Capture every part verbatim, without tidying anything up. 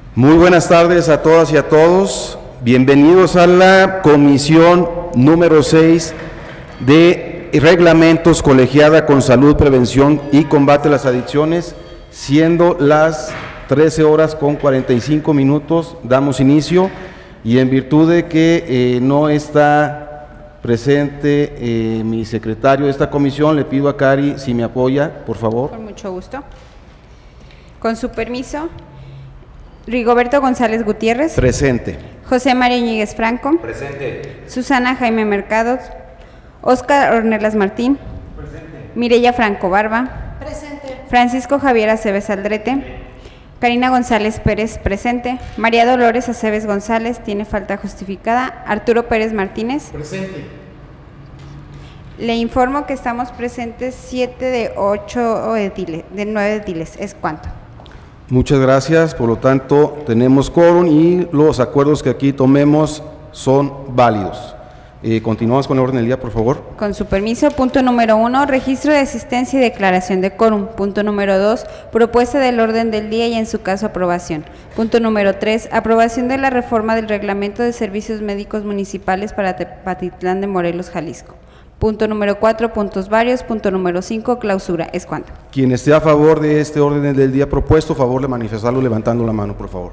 Muy buenas tardes a todas y a todos. Bienvenidos a la comisión número seis de reglamentos colegiada con salud, prevención y combate a las adicciones, siendo las trece horas con cuarenta y cinco minutos, damos inicio, y en virtud de que eh, no está presente eh, mi secretario de esta comisión, le pido a Cari si me apoya, por favor. Con mucho gusto. Con su permiso, Rigoberto González Gutiérrez. Presente. José María Íñiguez Franco. Presente. Susana Jaime Mercados. Óscar Ornelas Martín. Presente. Mireya Franco Barba. Presente. Francisco Javier Aceves Aldrete. Karina González Pérez, presente. María Dolores Aceves González, tiene falta justificada. Arturo Pérez Martínez. Presente. Le informo que estamos presentes siete de ocho ediles, de nueve ediles. ¿Es cuánto? Muchas gracias, por lo tanto tenemos quórum y los acuerdos que aquí tomemos son válidos. Eh, continuamos con el orden del día, por favor. Con su permiso, punto número uno, registro de asistencia y declaración de quórum. Punto número dos, propuesta del orden del día y en su caso aprobación. Punto número tres, aprobación de la reforma del reglamento de servicios médicos municipales para Tepatitlán de Morelos, Jalisco. Punto número cuatro, puntos varios. Punto número cinco, clausura. ¿Es cuánto? Quien esté a favor de este orden del día propuesto, favor de manifestarlo levantando la mano, por favor.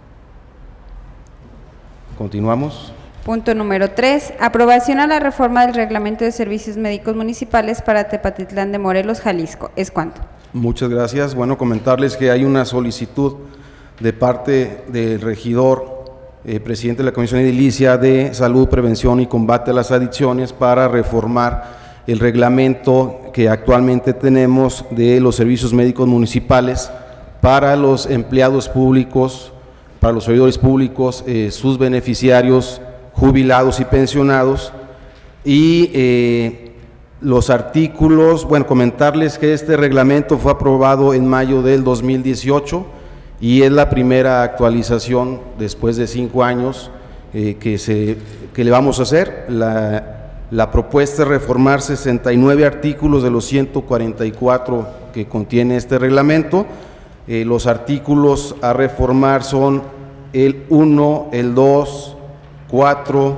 Continuamos. Punto número tres, aprobación a la reforma del reglamento de servicios médicos municipales para Tepatitlán de Morelos, Jalisco. ¿Es cuánto? Muchas gracias. Bueno, comentarles que hay una solicitud de parte del regidor Eh, presidente de la Comisión Edilicia de Salud, Prevención y Combate a las Adicciones para reformar el reglamento que actualmente tenemos de los servicios médicos municipales para los empleados públicos, para los servidores públicos, eh, sus beneficiarios, jubilados y pensionados, y eh, los artículos, bueno, comentarles que este reglamento fue aprobado en mayo del dos mil dieciocho, y es la primera actualización después de cinco años eh, que, se, que le vamos a hacer. La, la propuesta es reformar sesenta y nueve artículos de los ciento cuarenta y cuatro que contiene este reglamento. Eh, los artículos a reformar son el uno, el dos, cuatro,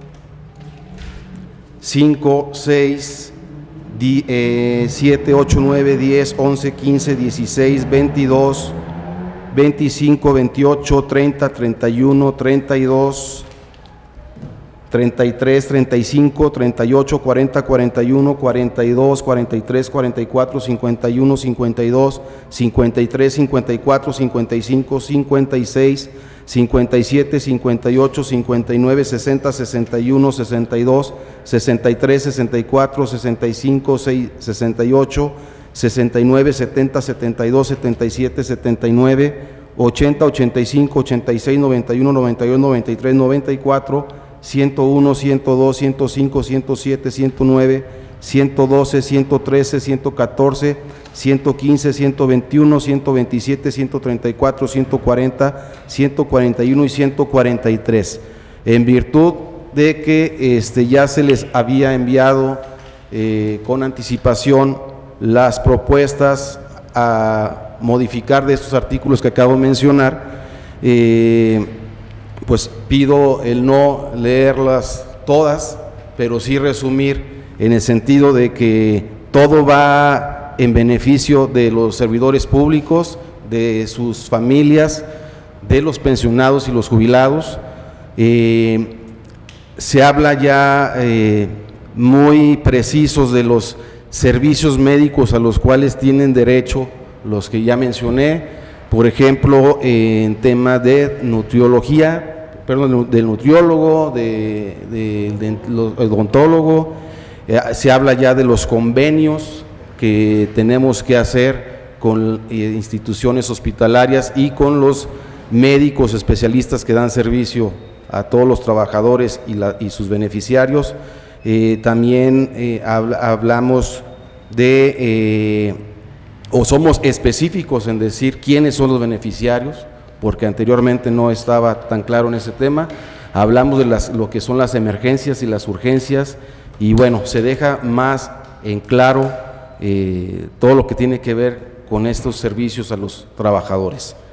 cinco, seis, siete, ocho, nueve, diez, once, quince, dieciséis, veintidós, veinticinco, veintiocho, treinta, treinta y uno, treinta y dos, treinta y tres, treinta y cinco, treinta y ocho, cuarenta, cuarenta y uno, cuarenta y dos, cuarenta y tres, cuarenta y cuatro, cincuenta y uno, cincuenta y dos, cincuenta y tres, cincuenta y cuatro, cincuenta y cinco, cincuenta y seis, cincuenta y siete, cincuenta y ocho, cincuenta y nueve, sesenta, sesenta y uno, sesenta y dos, sesenta y tres, sesenta y cuatro, sesenta y cinco, sesenta y ocho, sesenta y nueve, setenta, setenta y dos, setenta y siete, setenta y nueve, ochenta, ochenta y cinco, ochenta y seis, noventa y uno, noventa y dos, noventa y tres, noventa y cuatro, ciento uno, ciento dos, ciento cinco, ciento siete, ciento nueve, ciento doce, ciento trece, ciento catorce, ciento quince, ciento veintiuno, ciento veintisiete, ciento treinta y cuatro, ciento cuarenta, ciento cuarenta y uno y ciento cuarenta y tres. En virtud de que este, ya se les había enviado eh, con anticipación las propuestas a modificar de estos artículos que acabo de mencionar, eh, pues pido el no leerlas todas, pero sí resumir en el sentido de que todo va en beneficio de los servidores públicos, de sus familias, de los pensionados y los jubilados. Eh, se habla ya eh, muy precisos de los servicios médicos a los cuales tienen derecho los que ya mencioné, por ejemplo, eh, en tema de nutriología, perdón, del nutriólogo, de, de, de, del odontólogo, eh, se habla ya de los convenios que tenemos que hacer con eh, instituciones hospitalarias y con los médicos especialistas que dan servicio a todos los trabajadores y, la, y sus beneficiarios. Eh, también eh, habla, hablamos de, eh, o somos específicos en decir quiénes son los beneficiarios, porque anteriormente no estaba tan claro en ese tema. Hablamos de las, lo que son las emergencias y las urgencias, y bueno, se deja más en claro eh, todo lo que tiene que ver con estos servicios a los trabajadores.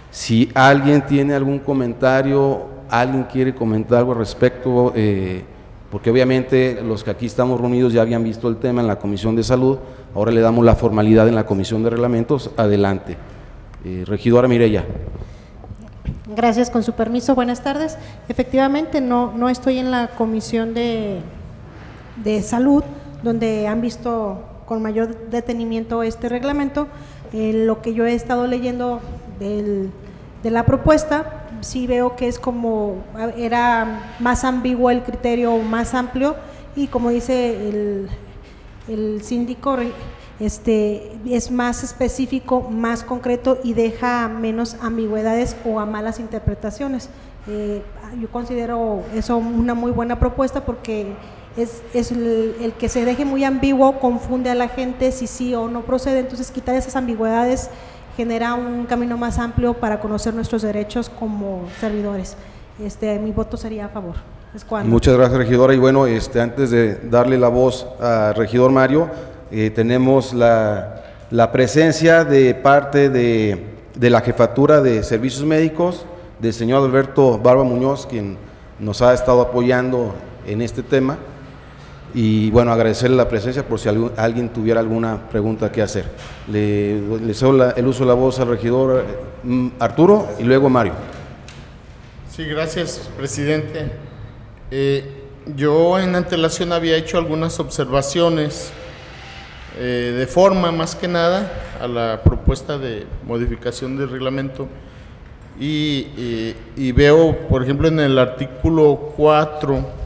Si alguien tiene algún comentario, alguien quiere comentar algo al respecto, eh, porque obviamente los que aquí estamos reunidos ya habían visto el tema en la Comisión de Salud, ahora le damos la formalidad en la Comisión de Reglamentos. Adelante. Eh, regidora Mireya. Gracias, con su permiso, buenas tardes. Efectivamente, no, no estoy en la Comisión de, de Salud, donde han visto con mayor detenimiento este reglamento. Eh, lo que yo he estado leyendo del, de la propuesta, sí veo que es como, era más ambiguo el criterio, más amplio, y como dice el, el síndico, este, es más específico, más concreto y deja menos ambigüedades o a malas interpretaciones. Eh, yo considero eso una muy buena propuesta porque es, es el, el que se deje muy ambiguo confunde a la gente si sí o no procede, entonces quitar esas ambigüedades genera un camino más amplio para conocer nuestros derechos como servidores. Este, mi voto sería a favor. Es cuando. Muchas gracias, regidora. Y bueno, este, antes de darle la voz al regidor Mario, eh, tenemos la, la presencia de parte de, de la Jefatura de Servicios Médicos, del señor Alberto Barba Muñoz, quien nos ha estado apoyando en este tema. Y bueno, agradecerle la presencia por si algún, alguien tuviera alguna pregunta que hacer. Le, le cedo la, el uso de la voz al regidor eh, Arturo y luego Mario. Sí, gracias, presidente. Eh, yo en antelación había hecho algunas observaciones eh, de forma, más que nada, a la propuesta de modificación del reglamento y, y, y veo, por ejemplo, en el artículo cuatro,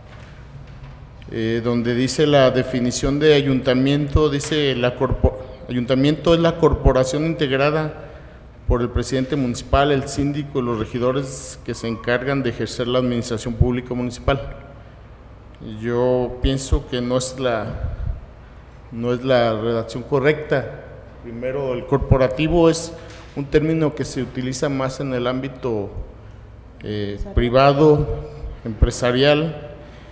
Eh, donde dice la definición de ayuntamiento, dice la ayuntamiento es la corporación integrada por el presidente municipal, el síndico y los regidores que se encargan de ejercer la administración pública municipal. Yo pienso que no es la, no es la redacción correcta. Primero, el corporativo es un término que se utiliza más en el ámbito eh, privado, empresarial,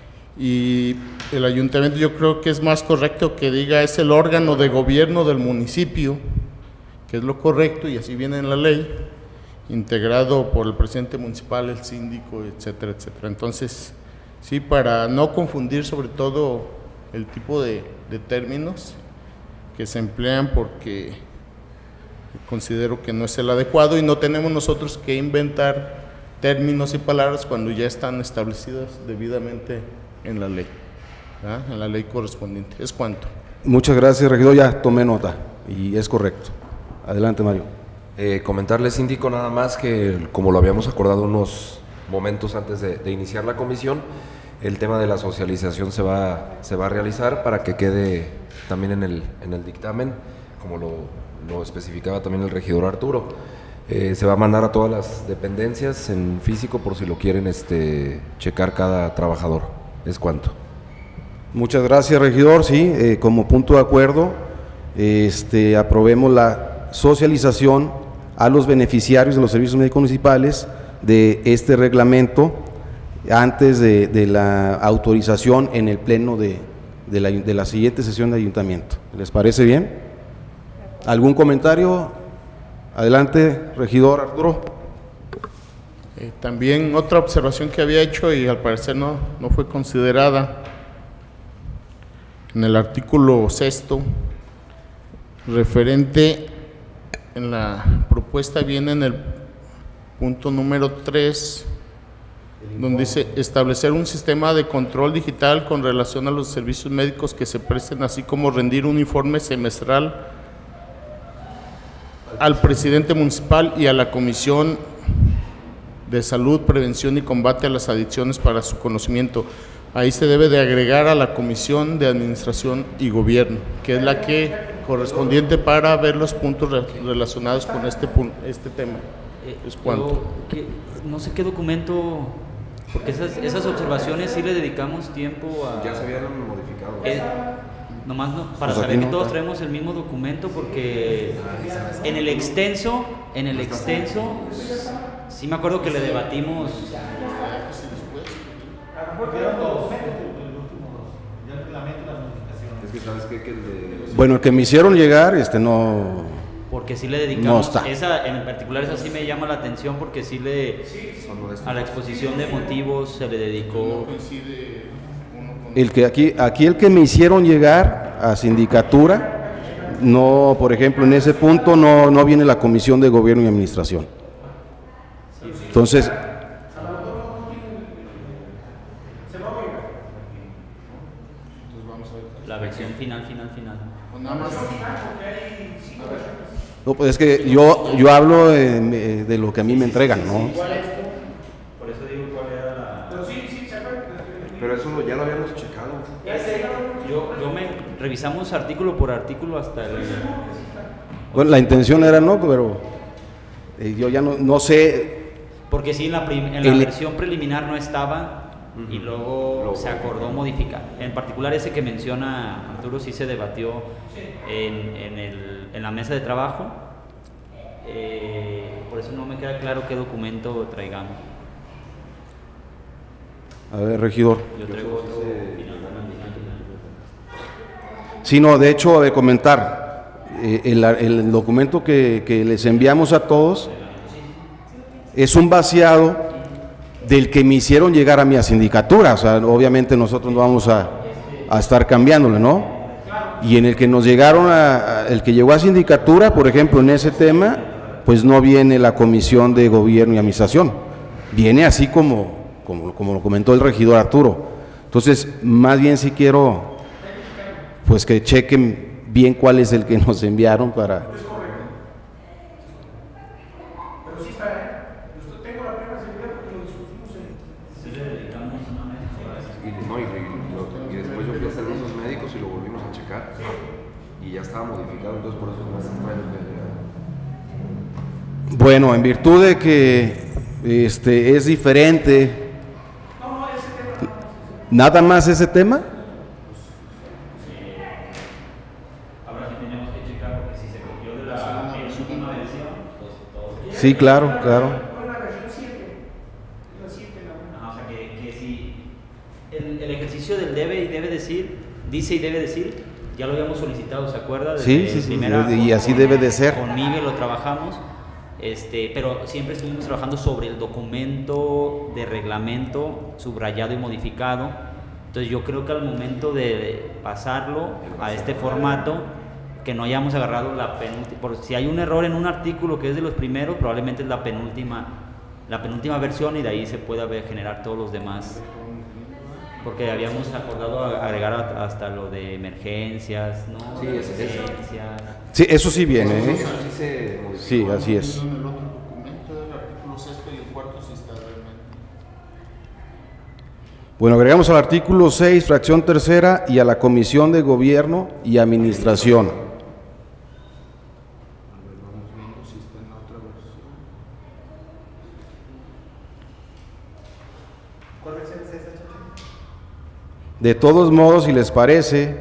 y el ayuntamiento yo creo que es más correcto que diga es el órgano de gobierno del municipio, que es lo correcto y así viene en la ley, integrado por el presidente municipal, el síndico, etcétera, etcétera. Entonces, sí, para no confundir sobre todo el tipo de, de términos que se emplean, porque considero que no es el adecuado y no tenemos nosotros que inventar términos y palabras cuando ya están establecidas debidamente en la ley, ¿verdad? En la ley correspondiente. Es cuanto. Muchas gracias, regidor, ya tomé nota y es correcto. Adelante, Mario. Eh, comentarle, síndico, nada más que como lo habíamos acordado unos momentos antes de, de iniciar la comisión, el tema de la socialización se va, se va a realizar para que quede también en el, en el dictamen, como lo, lo especificaba también el regidor Arturo. Eh, se va a mandar a todas las dependencias en físico por si lo quieren este, checar cada trabajador. Es cuanto. Muchas gracias, regidor. Sí, eh, como punto de acuerdo, este, aprobemos la socialización a los beneficiarios de los servicios médicos municipales de este reglamento antes de, de la autorización en el pleno de, de, la, de la siguiente sesión de ayuntamiento. ¿Les parece bien? ¿Algún comentario? Adelante, regidor Arturo. Eh, también otra observación que había hecho y al parecer no, no fue considerada, en el artículo sexto, referente en la propuesta viene en el punto número tres, donde dice establecer un sistema de control digital con relación a los servicios médicos que se presten, así como rendir un informe semestral al presidente municipal y a la Comisión de Salud, Prevención y Combate a las Adicciones para su conocimiento. Ahí se debe de agregar a la Comisión de Administración y Gobierno, que es la que correspondiente para ver los puntos re relacionados con este, este tema. Eh, ¿Es cuánto? Que, no sé qué documento, porque esas, esas observaciones sí le dedicamos tiempo a… Ya se habían modificado. Eh, nomás no, para Pues saber que no, todos está. traemos el mismo documento, porque en el extenso, en el extenso… Sí me acuerdo que le debatimos. Es que sabes qué? que el de… Bueno, el que me hicieron llegar, este no… Porque porque sí le dedicamos, está. esa en particular esa sí me llama la atención porque sí le, a la exposición de motivos se le dedicó. El que aquí, aquí el que me hicieron llegar a sindicatura, no, por ejemplo, en ese punto no, no viene la Comisión de Gobierno y Administración. Entonces, La versión final, final, final. no, pues es que yo, yo hablo de, de lo que a mí me entregan, ¿no? Por eso digo cuál era la... Pero eso lo- ya lo habíamos checado. Yo, yo me revisamos artículo por artículo hasta el... Bueno, la intención era no, pero eh, yo ya no, no sé. Porque sí, en la, prim- en la El- versión preliminar no estaba y Ujú. luego Luego. se acordó modificar. En particular ese que menciona Arturo sí se debatió en, en, el, en la mesa de trabajo. Eh, por eso no me queda claro qué documento traigamos. A ver, regidor. Yo traigo otro final. Sí, no, de hecho, de comentar, eh, el, el documento que, que les enviamos a todos es un vaciado del que me hicieron llegar a mi sindicatura, o sea, obviamente nosotros no vamos a, a estar cambiándole, ¿no? Y en el que nos llegaron, a, a- el que llegó a sindicatura, por ejemplo, en ese tema, pues no viene la Comisión de Gobierno y Administración, viene así como, como, como lo comentó el regidor Arturo. Entonces, más bien si quiero, pues que chequen bien cuál es el que nos enviaron para... Y, no, y, y lo- y después yo fui a hacer usos médicos y lo volvimos a checar. Y ya estaba modificado, entonces por eso no es extraño que... Bueno, en virtud de que este, es diferente, nada más ese tema. Ahora sí tenemos que checar porque si se copió de la última versión, pues todo. Sí, claro, claro. Ajá, o sea que, que si el, el ejercicio del debe y debe decir, dice y debe decir, ya lo habíamos solicitado, ¿se acuerda? Desde Sí, sí, sí, primera- y así debe de ser. Con Miguel lo trabajamos, este, pero siempre estuvimos trabajando sobre el documento de reglamento subrayado y modificado. Entonces yo creo que al momento de pasarlo a este formato, que no hayamos agarrado la penúltima, por si hay un error en un artículo que es de los primeros, probablemente es la penúltima, la penúltima versión y de ahí se pueda ver- generar todos los demás. Porque habíamos acordado a- agregar a- hasta lo de emergencias, ¿no? Sí, es- es- Emergencias. Sí, eso sí viene, ¿eh? Eso sí se modificó. Sí, así es. En el otro documento, el artículo sexto y el cuarto sí está realmente. Bueno, agregamos al artículo seis, fracción tercera, y a la Comisión de Gobierno y Administración. A ver, vamos viendo si está en la otra versión. De todos modos, si les parece,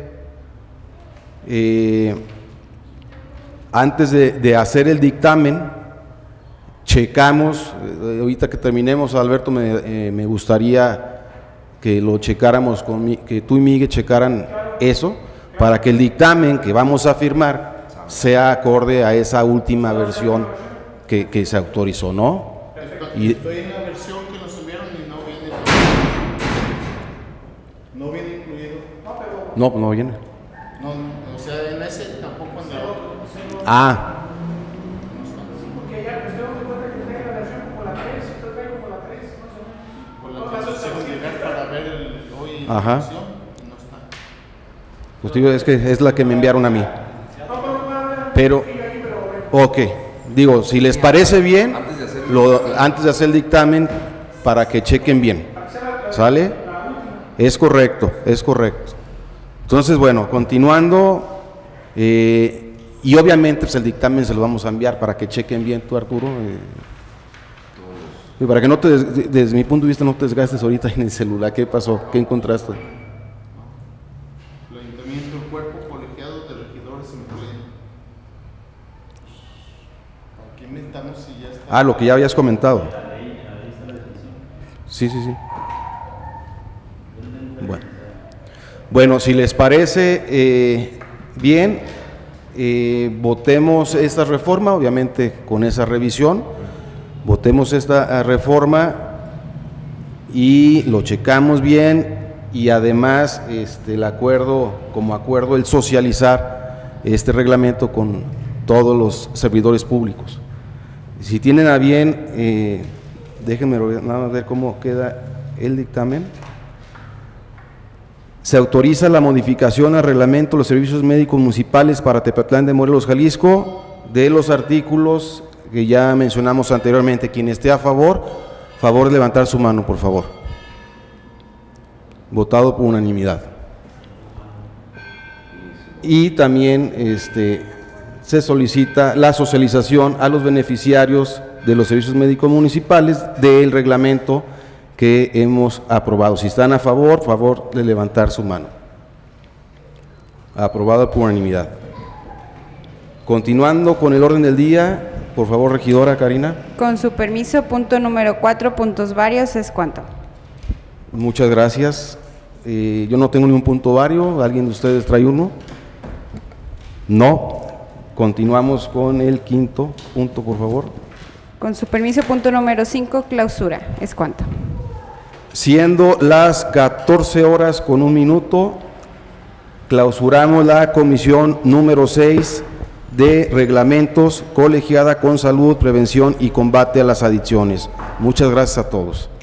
eh, antes de, de hacer el dictamen, checamos, eh, ahorita que terminemos, Alberto, me, eh, me gustaría que lo checáramos, con mi- que tú y Miguel checaran eso, para que el dictamen que vamos a firmar sea acorde a esa última versión que, que se autorizó, ¿no? Y, Estoy en la versión que nos enviaron y no viene. No viene incluido. no, no viene. No, o sea, en ese tampoco en el otro. Ah, Por la que nos hicieron llegar para ver el, hoy la Ajá. versión, no está. pues digo, es que es la que me enviaron a mí. Pero, ok, digo, si les parece bien, lo, antes de hacer el dictamen, para que chequen bien, ¿sale? Es correcto, es correcto. Entonces, bueno, continuando, eh, y obviamente pues, el dictamen se lo vamos a enviar para que chequen bien tú, Arturo, eh, y para que no te, des- desde mi punto de vista, no te desgastes ahorita en el celular. ¿Qué pasó? ¿Qué encontraste? El ayuntamiento, el cuerpo colegiado de regidores en pleno. Aquí inventamos si ya está. Ah, lo que ya habías comentado. Sí, sí, sí. Bueno, bueno si les parece eh, bien, eh, votemos esta reforma, obviamente con esa revisión, votemos esta reforma y lo checamos bien, y además este, el acuerdo, como acuerdo, el socializar este reglamento con todos los servidores públicos. Si tienen a bien, eh, déjenme nada más ver cómo queda el dictamen. Se autoriza la modificación al reglamento de los servicios médicos municipales para Tepetlán de Morelos, Jalisco, de los artículos que ya mencionamos anteriormente. Quien esté a favor, favor de levantar su mano, por favor. Votado por unanimidad. Y también este, se solicita la socialización a los beneficiarios de los servicios médicos municipales del reglamento que hemos aprobado. Si están a favor, favor de levantar su mano. Aprobado por unanimidad. Continuando con el orden del día, por favor, regidora Karina. Con su permiso, punto número cuatro, puntos varios, ¿es cuánto? Muchas gracias. Eh, yo no tengo ningún punto vario. ¿Alguien de ustedes trae uno? No. Continuamos con el quinto punto, por favor. Con su permiso, punto número cinco, clausura, ¿es cuánto? Siendo las catorce horas con un minuto, clausuramos la comisión número seis de reglamentos, colegiada con salud, prevención y combate a las adicciones. Muchas gracias a todos.